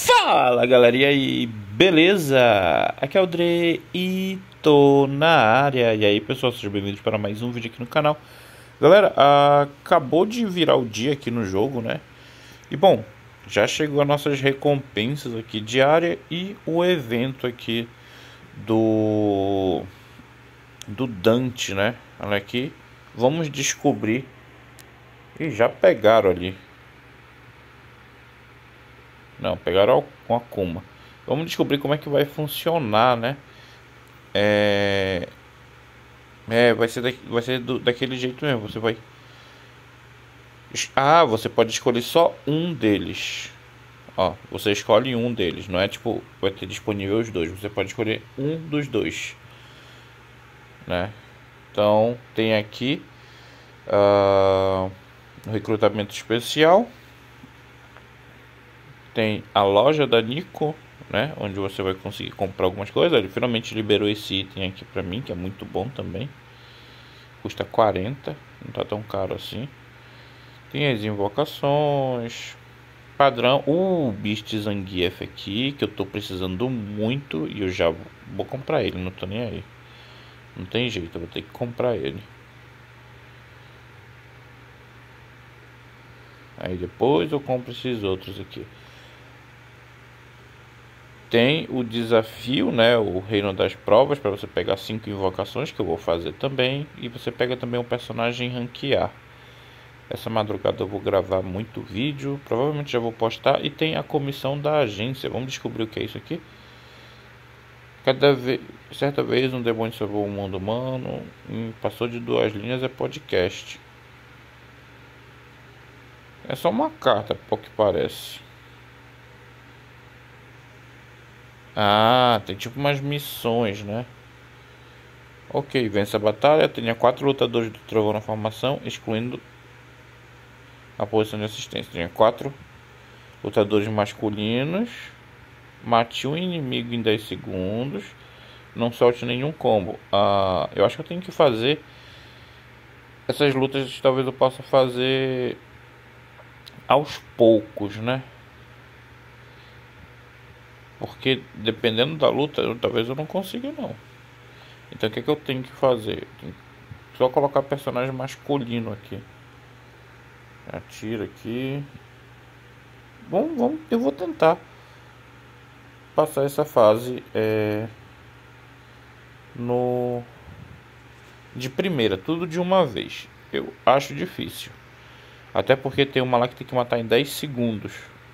Fala galera, e aí, beleza? Aqui é o Dre e tô na área. E aí pessoal, sejam bem-vindos para mais um vídeo aqui no canal. Galera, acabou de virar o dia aqui no jogo, né? E bom, já chegou as nossas recompensas aqui diária e o evento aqui do Dante, né? Olha aqui, vamos descobrir. E já pegaram ali. Não, pegaram com a Akuma. Vamos descobrir como é que vai funcionar, né? Vai ser daquele jeito mesmo. Você vai. Você pode escolher só um deles. Ó, você escolhe um deles. Não é tipo, vai ter disponível os dois. Você pode escolher um dos dois, né? Então, tem aqui o recrutamento especial. Tem a loja da Nico, né, onde você vai conseguir comprar algumas coisas. Ele finalmente liberou esse item aqui pra mim, que é muito bom também. Custa 40, não tá tão caro assim. Tem as invocações padrão. O Beast Zangief aqui, que eu tô precisando muito, e eu já vou comprar ele, não tô nem aí. Não tem jeito, eu vou ter que comprar ele. Aí depois eu compro esses outros aqui. Tem o desafio, né, o reino das provas, para você pegar 5 invocações, que eu vou fazer também. E você pega também um personagem ranquear. Essa madrugada eu vou gravar muito vídeo, provavelmente já vou postar. E tem a comissão da agência, vamos descobrir o que é isso aqui. Certa vez um demônio salvou o mundo humano, passou de 2 linhas, é podcast. É só uma carta, ao que parece. Tem tipo umas missões, né? Ok, vence a batalha. Tenha 4 lutadores do trovão na formação, excluindo a posição de assistência. Tenha 4 lutadores masculinos. Mate um inimigo em 10 segundos. Não solte nenhum combo. Eu acho que eu tenho que fazer essas lutas. Talvez eu possa fazer aos poucos, né? Porque dependendo da luta, talvez eu não consiga não. Então o que eu tenho que fazer? Só colocar personagem masculino aqui. Atira aqui. Bom, eu vou tentar passar essa fase de primeira, tudo de uma vez. Eu acho difícil. Até porque tem uma lá que tem que matar em 10 segundos.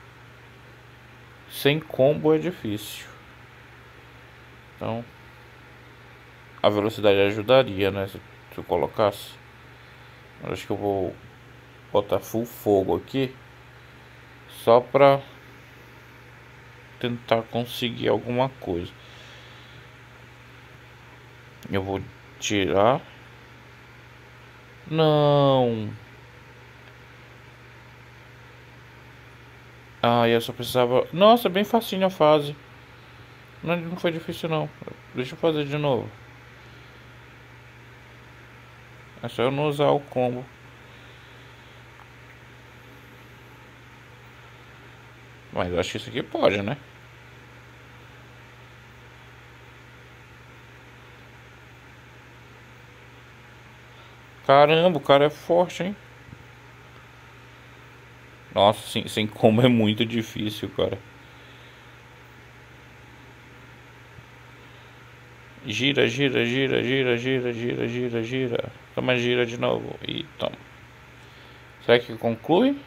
Sem combo é difícil. Então a velocidade ajudaria, né? Se eu colocasse. Eu acho que eu vou botar full fogo aqui, só pra tentar conseguir alguma coisa. Eu vou tirar. Não. Eu só precisava. Nossa, bem facinho a fase. Não foi difícil não. Deixa eu fazer de novo. É só eu não usar o combo. Mas eu acho que isso aqui pode, né? Caramba, o cara é forte, hein? Nossa, sem combo é muito difícil, cara. Gira, gira, gira, gira, gira, gira, gira, gira. Toma, gira de novo. E toma. Será que conclui?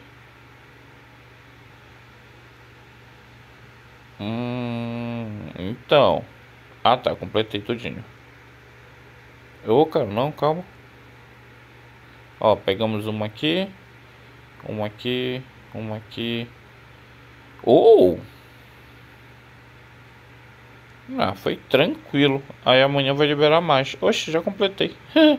Então. Tá, completei tudinho. Cara, não, calma. Ó, pegamos uma aqui. Uma aqui. Uma aqui. Foi tranquilo. Aí amanhã vai liberar mais. Oxe, já completei.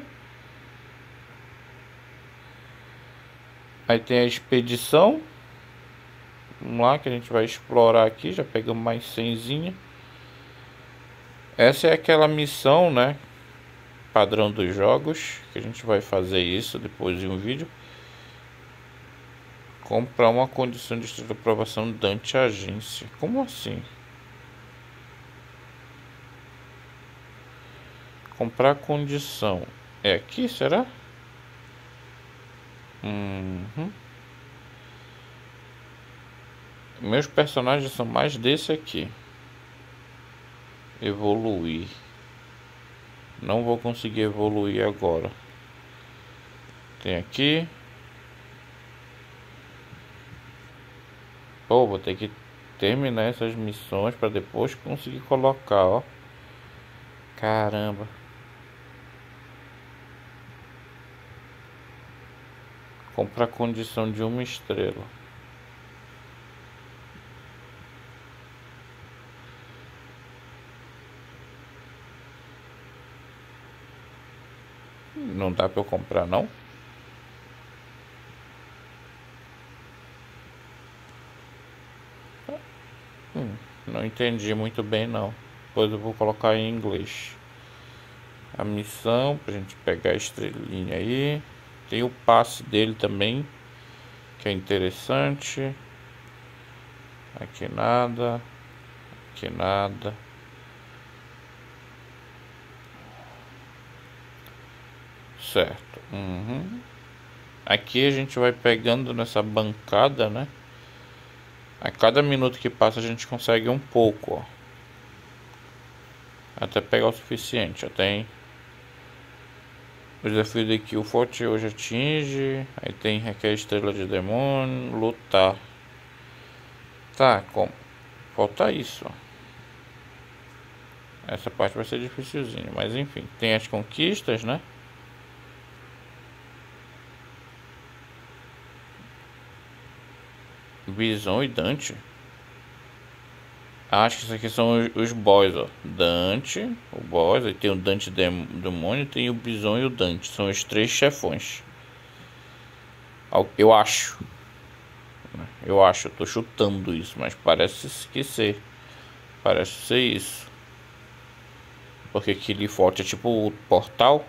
Aí tem a expedição. Vamos lá que a gente vai explorar aqui. Já pegamos mais 100zinha. Essa é aquela missão, né? Padrão dos jogos. Que a gente vai fazer isso depois de um vídeo. Comprar uma condição de aprovação Dante Agência. Como assim? Comprar condição. É aqui, será? Meus personagens são mais desse aqui. Evoluir. Não vou conseguir evoluir agora. Tem aqui. Pô, vou ter que terminar essas missões para depois conseguir colocar, ó. Caramba. Comprar condição de 1 estrela. Não dá para eu comprar, não? Não entendi muito bem, não. Depois eu vou colocar em inglês. A missão, pra gente pegar a estrelinha aí. Tem o passe dele também, que é interessante. Aqui nada. Aqui nada. Certo. Aqui a gente vai pegando nessa bancada, né? A cada minuto que passa a gente consegue um pouco, ó. Até pegar o suficiente. Já tem o desafio de que o forte hoje atinge. Aí tem requer estrela de demônio. Lutar. Tá, como? Falta isso, ó. Essa parte vai ser dificilzinha, mas enfim. Tem as conquistas, né? Bison e Dante. Acho que isso aqui são os boss, ó. Dante, o boss, aí tem o Dante Demônio, tem o Bison e o Dante. São os 3 chefões. Eu acho. Eu tô chutando isso, mas parece que ser. Parece ser isso. Porque aquele forte é tipo o portal.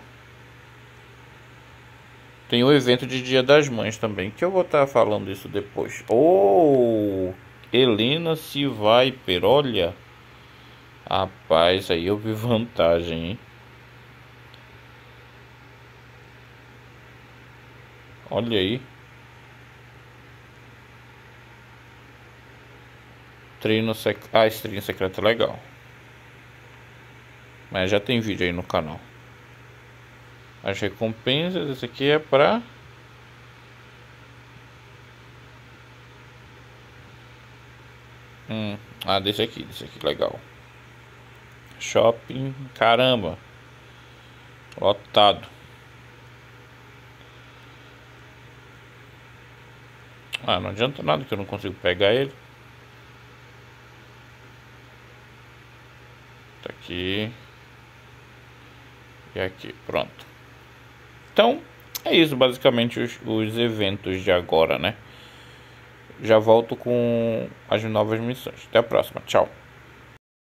Tem o evento de Dia das Mães também, que eu vou estar falando isso depois. Oh, Helena Viper, olha. Rapaz, aí eu vi vantagem, hein? Olha aí. Treino secreto. Ah, esse treino secreto é legal. Mas já tem vídeo aí no canal. As recompensas, esse aqui é pra... Ah, desse aqui, legal. Shopping, caramba. Lotado. Ah, não adianta nada que eu não consigo pegar ele. Tá aqui. E aqui, pronto. Então, é isso basicamente os eventos de agora, né? Já volto com as novas missões. Até a próxima, tchau.